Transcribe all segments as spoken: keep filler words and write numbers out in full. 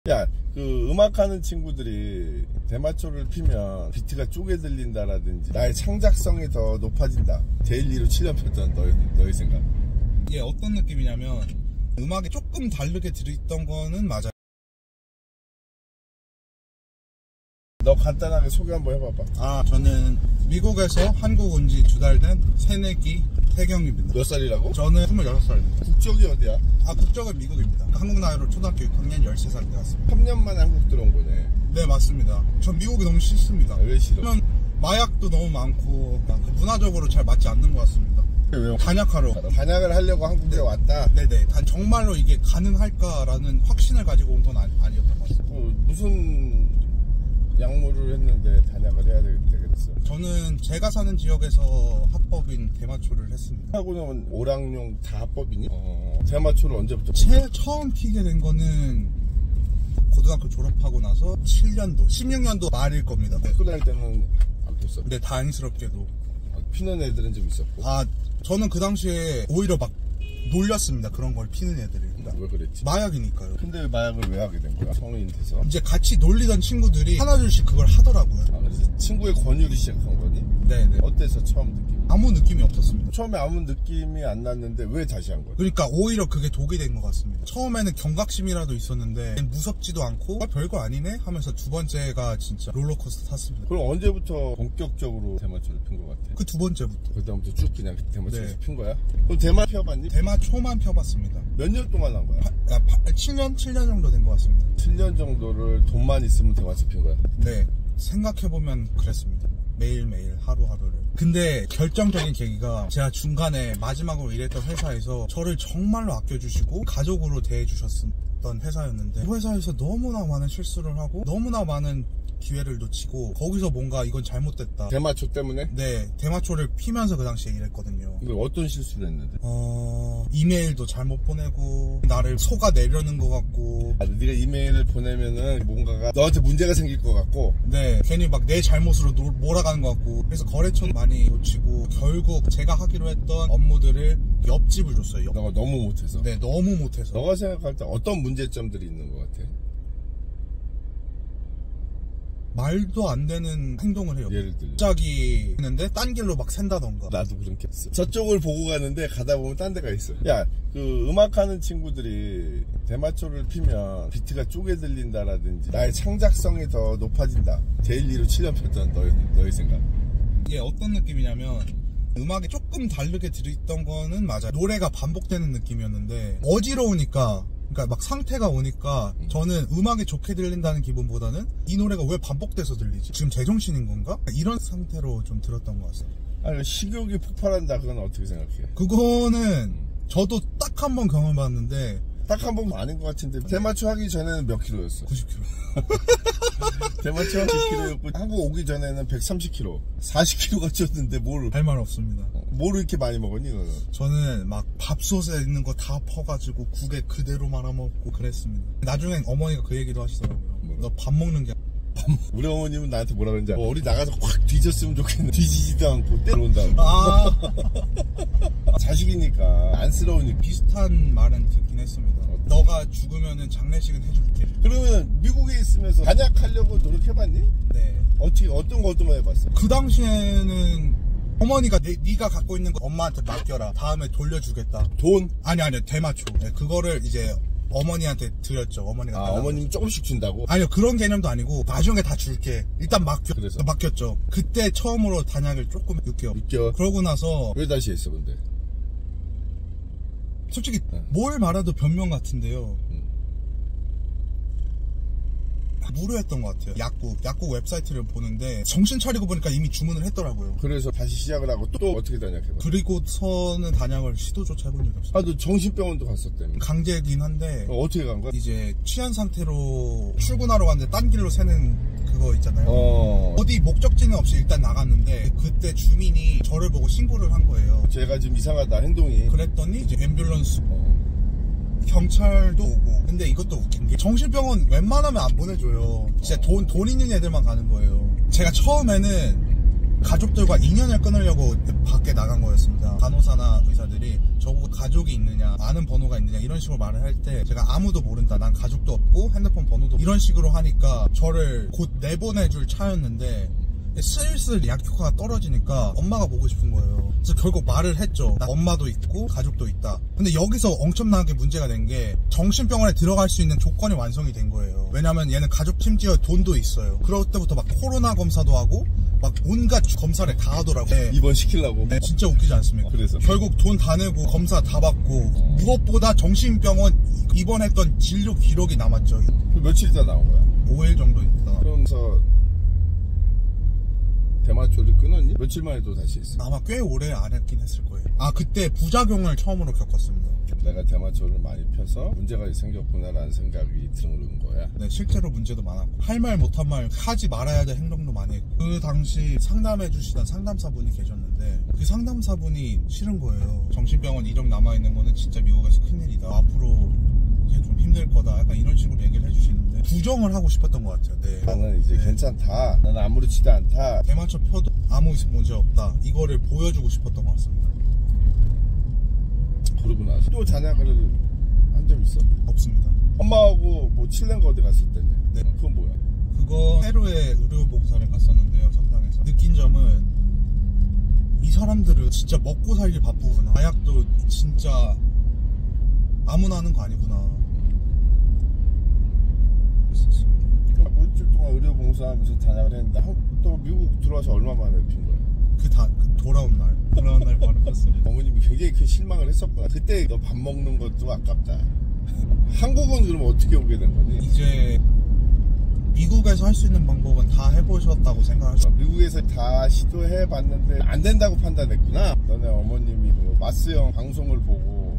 야, 그 음악하는 친구들이 대마초를 피면 비트가 쪼개 들린다라든지 나의 창작성이 더 높아진다. 데일리로 칠 년 폈던 너의, 너의 생각. 이게 어떤 느낌이냐면 음악에 조금 다르게 들었던 거는 맞아요. 너 간단하게 소개 한번 해봐봐. 아, 저는 미국에서 한국 온 지 두 달 된 새내기 태경입니다. 몇 살이라고? 저는 스물여섯 살입니다. 국적이 어디야? 아, 국적은 미국입니다. 한국 나이로 초등학교 육 학년 열세 살 되었습니다. 삼 년 만에 한국 들어온 거네. 네, 맞습니다. 전 미국이 너무 싫습니다. 왜 싫어? 그러면 마약도 너무 많고 문화적으로 잘 맞지 않는 것 같습니다. 왜? 단약하러. 단약을 하려고 한국에 네. 왔다? 네네. 단 정말로 이게 가능할까라는 확신을 가지고 온 건 아니, 아니었던 것 같습니다. 어, 무슨 약물을 했는데 단약을 해야 되겠어? 저는 제가 사는 지역에서 합법인 대마초를 했습니다. 하고는 오락용 다 합법이니? 어, 대마초를 언제부터? 제일 처음 피게 된 거는 고등학교 졸업하고 나서 칠 년도, 십육 년도 말일 겁니다. 학교 다닐 때는 안 폈어? 근데 다행스럽게도 피는 애들은 좀 있었고. 아, 저는 그 당시에 오히려 막 놀렸습니다. 그런 걸 피는 애들이. 왜 그랬지? 마약이니까요. 근데 마약을 왜 하게 된 거야? 성인 돼서? 이제 같이 놀리던 친구들이 하나둘씩 그걸 하더라고요. 아, 그래서 친구의 권유로 시작한 거니? 네네. 어때서 처음 느낌? 아무 느낌이 없었습니다. 처음에 아무 느낌이 안 났는데 왜 다시 한 거야? 그러니까 오히려 그게 독이 된 것 같습니다. 처음에는 경각심이라도 있었는데 무섭지도 않고 어, 별거 아니네 하면서 두 번째가 진짜 롤러코스터 탔습니다. 그럼 언제부터 본격적으로 대마초를 핀 것 같아? 그 두 번째부터. 그 다음부터 쭉 그냥 대마초에서 네. 핀 거야? 그럼 대마 펴봤니? 대마초만 펴봤습니다. 몇 년 동안 한 거야? 파, 아, 파, 칠 년? 칠 년 정도 된 것 같습니다. 칠 년 정도를 돈만 있으면 대마초 핀 거야? 네, 생각해보면 그랬습니다. 매일매일 하루하루를. 근데 결정적인 계기가 제가 중간에 마지막으로 일했던 회사에서 저를 정말로 아껴주시고 가족으로 대해주셨던 회사였는데 그 회사에서 너무나 많은 실수를 하고 너무나 많은 기회를 놓치고 거기서 뭔가 이건 잘못됐다. 대마초 때문에? 네, 대마초를 피면서 그 당시에 일했거든요. 근데 어떤 실수를 했는데? 어... 이메일도 잘못 보내고 나를 속아내려는 것 같고. 아, 네가 이메일을 보내면은 뭔가가 너한테 문제가 생길 것 같고. 네, 괜히 막 내 잘못으로 노, 몰아가는 것 같고. 그래서 거래처도 많이 놓치고 결국 제가 하기로 했던 업무들을 옆집을 줬어요. 옆. 너가 너무 못해서? 네, 너무 못해서. 너가 생각할 때 어떤 문제점들이 있는 것 같아? 말도 안 되는 행동을 해요. 예를 들어 갑자기 있는데 딴 길로 막 샌다던가. 나도 그런 게 있어. 저쪽을 보고 가는데 가다 보면 딴 데가 있어. 야, 그 음악하는 친구들이 대마초를 피면 비트가 쪼개 들린다라든지 나의 창작성이 더 높아진다. 데일리로 칠 년 폈던 너의, 너의 생각. 이게 어떤 느낌이냐면 음악에 조금 다르게 들었던 거는 맞아요. 노래가 반복되는 느낌이었는데 어지러우니까, 그러니까 막 상태가 오니까 저는 음악이 좋게 들린다는 기분보다는 이 노래가 왜 반복돼서 들리지? 지금 제정신인 건가? 이런 상태로 좀 들었던 것 같습니다. 아니, 식욕이 폭발한다. 그건 어떻게 생각해? 그거는 저도 딱 한 번 경험해봤는데 딱 한 번 아닌 것 같은데. 대마초 하기 전에는 몇 킬로였어? 구십 킬로. 대마초 하기 십 킬로였고 한국 오기 전에는 백삼십 킬로, 사십 킬로가 쪘는데 뭘, 할 말 없습니다. 뭘 이렇게 많이 먹었니 너는? 저는 막 밥솥에 있는 거 다 퍼가지고 국에 그대로 말아먹고 그랬습니다. 나중엔 어머니가 그 얘기도 하시더라고요. 너 밥 먹는 게 우리 어머님은 나한테 뭐라 그러는지 알아? 어디 나가서 확 뒤졌으면 좋겠는데 뒤지지도 않고 때려온다. 아 자식이니까 안쓰러우니까. 비슷한 말은 듣긴 했습니다. 너가 죽으면은 장례식은 해줄게. 그러면 미국에 있으면서 단약하려고 노력해봤니? 네. 어떻게 어떤 거 어떤 거 해봤어? 그 당시에는 어머니가 네, 네가 갖고 있는 거 엄마한테 맡겨라. 다음에 돌려주겠다. 돈? 아니 아니요, 대마초. 네, 그거를 이제 어머니한테 드렸죠. 어머니가. 아, 어머님 조금씩 준다고? 아니요, 그런 개념도 아니고 나중에 다 줄게. 일단 맡겨. 그래서? 맡겼죠. 그때 처음으로 단약을 조금 육 개월. 육 개월? 그러고 나서 왜 다시 했어 근데? 솔직히 네. 뭘 말해도 변명 같은데요. 음. 무료했던 것 같아요. 약국, 약국 웹사이트를 보는데 정신 차리고 보니까 이미 주문을 했더라고요. 그래서 다시 시작을 하고 또 어떻게 단약해봐? 그리고서는 단약을 시도조차 해본 적이 없어요. 아, 너 정신병원도 갔었다며. 강제긴 한데 어, 어떻게 간 거야? 이제 취한 상태로 출근하러 갔는데 딴 길로 새는 그거 있잖아요. 어. 어디 목적지는 없이 일단 나갔는데 그때 주민이 저를 보고 신고를 한 거예요. 제가 좀 이상하다 행동이. 그랬더니 이제 앰뷸런스 어. 경찰도 오고. 근데 이것도 웃긴 게 정신병원 웬만하면 안 보내줘요. 진짜 돈, 돈 있는 애들만 가는 거예요. 제가 처음에는 가족들과 인연을 끊으려고 밖에 나간 거였습니다. 간호사나 의사들이 저보고 가족이 있느냐, 아는 번호가 있느냐 이런 식으로 말을 할 때 제가 아무도 모른다, 난 가족도 없고 핸드폰 번호도 이런 식으로 하니까 저를 곧 내보내줄 차였는데 슬슬 약효과가 떨어지니까 엄마가 보고 싶은 거예요. 그래서 결국 말을 했죠. 나 엄마도 있고 가족도 있다. 근데 여기서 엄청나게 문제가 된 게 정신병원에 들어갈 수 있는 조건이 완성이 된 거예요. 왜냐면 얘는 가족 심지어 돈도 있어요. 그럴 때부터 막 코로나 검사도 하고 막 온갖 검사를 다 하더라고. 네. 입원시키려고. 네, 진짜 웃기지 않습니까? 그래서 결국 돈 다 내고 검사 다 받고 무엇보다 정신병원 입원했던 진료 기록이 남았죠. 며칠 있다 나온 거야? 오 일 정도 있다. 그러면서 대마초를 끊었니? 며칠 만에 또 다시 했어. 아마 꽤 오래 안 했긴 했을 거예요. 아, 그때 부작용을 처음으로 겪었습니다. 내가 대마초를 많이 펴서 문제가 생겼구나라는 생각이 드는 거야. 네, 실제로 문제도 많았고 할 말 못한 말 하지 말아야 될 행동도 많이 했고 그 당시 상담해 주시던 상담사분이 계셨는데 그 상담사분이 싫은 거예요. 정신병원 이적 남아있는 거는 진짜 미국에서 큰일이다. 앞으로 이제 좀 힘들 거다. 약간 이런 식으로 얘기를 해주시는데 부정을 하고 싶었던 것 같아요. 네. 나는 이제 네. 괜찮다. 나는 아무렇지도 않다. 대마초 펴도 아무 문제 없다. 이거를 보여주고 싶었던 것 같습니다. 그러고 나서 또 잔약을 한 적 있어? 없습니다. 엄마하고 뭐 칠레인가 어디 갔을 때네. 네. 그건 뭐야? 그거 페루에 의료봉사를 갔었는데요. 성당에서 느낀 점은 이 사람들은 진짜 먹고 살기 바쁘구나. 마약도 진짜 아무나 하는 거 아니구나. 그랬었습니다. 뭐 일주일 동안 의료봉사하면서 잔약을 했는데 한, 또 미국 들어와서 얼마 만에 핀 거야? 그 다 그 돌아온 날 돌아온 날 바로 폈습니다. 어머님이 굉장히 큰 실망을 했었구나. 그때 너 밥 먹는 것도 아깝다. 한국은 그럼 어떻게 오게 된 거니? 이제 미국에서 할 수 있는 방법은 다 해보셨다고 생각하죠. 미국에서 다 시도해봤는데 안 된다고 판단했구나. 너네 어머님이 그 마스형 방송을 보고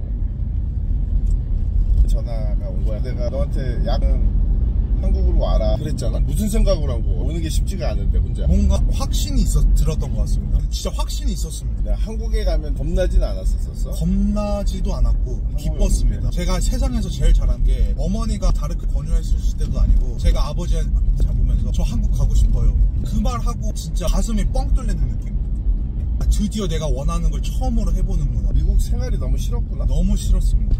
전화가 온 거야. 내가 너한테 약은 한국으로 와라 그랬잖아. 무슨 생각으로 한 거? 오는 게 쉽지가 않은데 혼자. 뭔가 확신이 있었 들었던 것 같습니다. 진짜 확신이 있었습니다. 내가 한국에 가면 겁나진 않았었어? 겁나지도 않았고 기뻤습니다. 제가 세상에서 제일 잘한 게 어머니가 다르게 권유했을 때도 아니고 제가 아버지한테 잡으면서 저 한국 가고 싶어요. 그 말하고 진짜 가슴이 뻥 뚫리는 느낌. 아, 드디어 내가 원하는 걸 처음으로 해보는구나. 미국 생활이 너무 싫었구나. 너무 싫었습니다.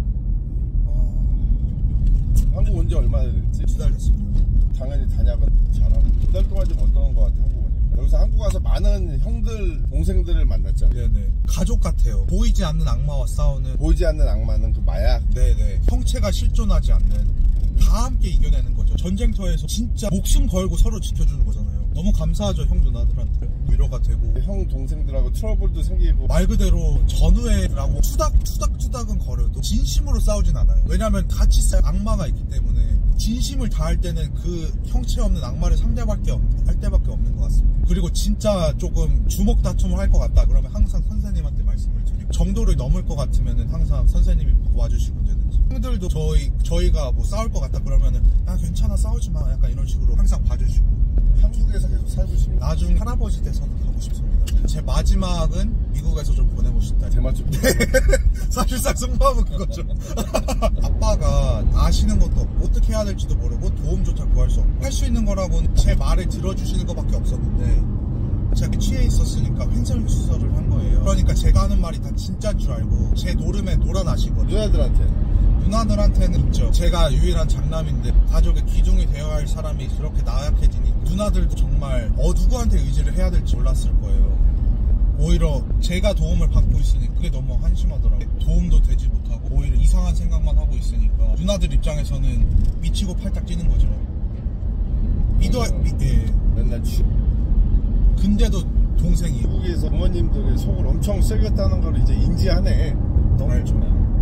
한국 온 지 얼마나 됐지? 두 달 됐습니다. 당연히 단약은 잘하고 두 달 동안 좀 어떤 것 같아 한국 오니까. 여기서 한국 와서 많은 형들 동생들을 만났잖아. 네네. 가족 같아요. 보이지 않는 악마와 싸우는. 보이지 않는 악마는 그 마약. 네네. 형체가 실존하지 않는. 다 함께 이겨내는 거죠. 전쟁터에서 진짜 목숨 걸고 서로 지켜주는 거잖아요. 너무 감사하죠, 형 누나들한테. 위로가 되고. 형 동생들하고 트러블도 생기고. 말 그대로 전우회라고 투닥투닥투닥은 거려도 진심으로 싸우진 않아요. 왜냐면 같이 싸울 악마가 있기 때문에 진심을 다할 때는 그 형체 없는 악마를 상대밖에 없, 할 때밖에 없는 것 같습니다. 그리고 진짜 조금 주먹 다툼을 할 것 같다 그러면 항상 선생님한테 말씀을 드리고 정도를 넘을 것 같으면은 항상 선생님이 와주시고 되는지. 형들도 저희 저희가 뭐 싸울 것 같다 그러면은 아 괜찮아 싸우지 마 약간 이런 식으로 항상 봐주시고. 한국에서 계속 살고 싶네. 나중 할아버지 돼서는 가고 싶습니다. 제 마지막은 미국에서 좀 보내고 싶다. 대만 좀. 사실상 승부하면 그거죠. 아빠가 아시는 것도 없고 어떻게 해야 될지도 모르고 도움조차 구할 수 없고 할 수 있는 거라고는 제 말을 들어주시는 것밖에 없었는데 제가 취해 있었으니까 횡설수설을 한 거예요. 그러니까 제가 하는 말이 다 진짜인 줄 알고 제 노름에 놀아나시거든요. 누나들한테. 누나들한테는 있죠. 제가 유일한 장남인데 가족의 기둥이 되어야 할 사람이 그렇게 나약해지니 누나들도 정말 어 누구한테 의지를 해야 될지 몰랐을 거예요. 오히려 제가 도움을 받고 있으니 그게 너무 한심하더라고요. 도움도 되지 못하고 오히려 이상한 생각만 하고 있으니까 누나들 입장에서는 미치고 팔딱 뛰는 거죠. 미도 미, 예. 맨날 취. 근데도 동생이 미국에서 부모님들의 속을 엄청 새겼다는 걸 이제 인지하네. 너무 알죠.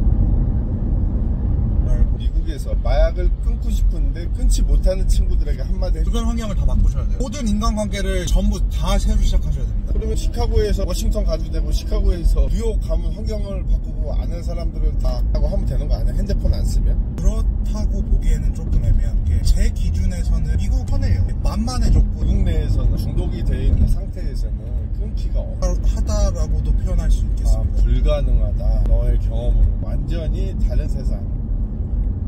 미국에서 마약을 끊고 싶은데 끊지 못하는 친구들에게 한마디 해줘. 주변 환경을 다 바꾸셔야 돼요. 모든 인간관계를 전부 다 새로 시작하셔야 됩니다. 그러면 시카고에서 워싱턴 가도 되고 시카고에서 뉴욕 가면 환경을 바꾸고 아는 사람들은 다 하고 하면 되는 거 아니야? 핸드폰 안 쓰면? 그렇다고 보기에는 조금 애매한 게 제 기준에서는 미국 편해요. 만만해졌고 미국 내에서는 중독이 돼 있는 상태에서는 끊기가 어려워. 하다라고도 표현할 수 있겠습니다. 아, 불가능하다. 너의 경험으로 완전히 다른 세상,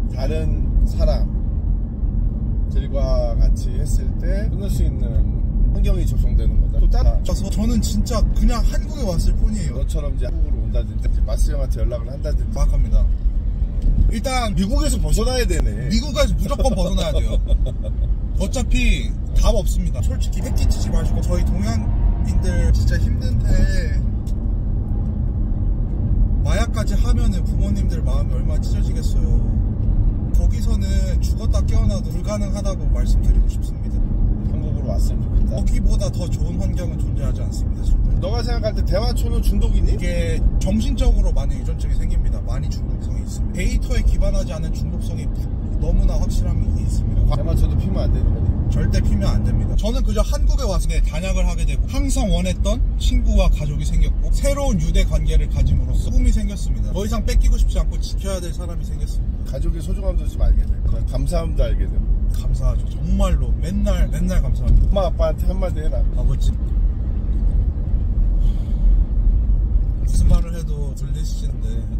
다른 사람들과 같이 했을 때 끊을 수 있는 환경이 조성되는 거다. 또 따라 그래서 저는 진짜 그냥 한국에 왔을 뿐이에요. 너처럼 이제 한국으로 온다든지 이제 마스 형한테 연락을 한다든지. 정확합니다. 일단 미국에서 벗어나야 되네. 미국에서 무조건 벗어나야 돼요. 어차피 답 없습니다. 솔직히 팩트 치지 마시고 저희 동양인들 진짜 힘든데 마약까지 하면은 부모님들 마음이 얼마나 찢어지겠어요. 거기서는 죽었다 깨어나도 불가능하다고 말씀드리고 싶습니다. 한국으로 왔으면 좋겠다. 거기보다 더 좋은 환경은 존재하지 않습니다. 절대. 너가 생각할 때 대마초는 중독이니? 이게 정신적으로 많은 유전증이 생깁니다. 많이 중독성이 있습니다. 데이터에 기반하지 않은 중독성이 너무나 확실함이 있습니다. 대마초도 피면 안 되는 거니? 절대 피면 안 됩니다. 저는 그저 한국에 와서 단약을 하게 되고 항상 원했던 친구와 가족이 생겼고 새로운 유대 관계를 가짐으로써 꿈이 생겼습니다. 더 이상 뺏기고 싶지 않고 지켜야 될 사람이 생겼습니다. 가족의 소중함도 좀 알게 되고 감사함도 알게 되고. 감사하죠. 정말로 맨날 맨날 감사합니다. 엄마 아빠한테 한마디 해라. 아버지 무슨 말을 해도 들리시는데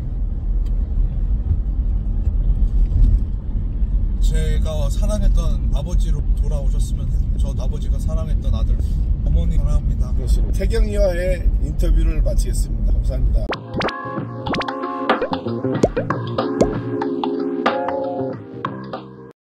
제가 사랑했던 아버지로 돌아오셨으면 저 아버지가 사랑했던 아들 어머니 사랑합니다. 그렇습니다. 태경이와의 인터뷰를 마치겠습니다. 감사합니다.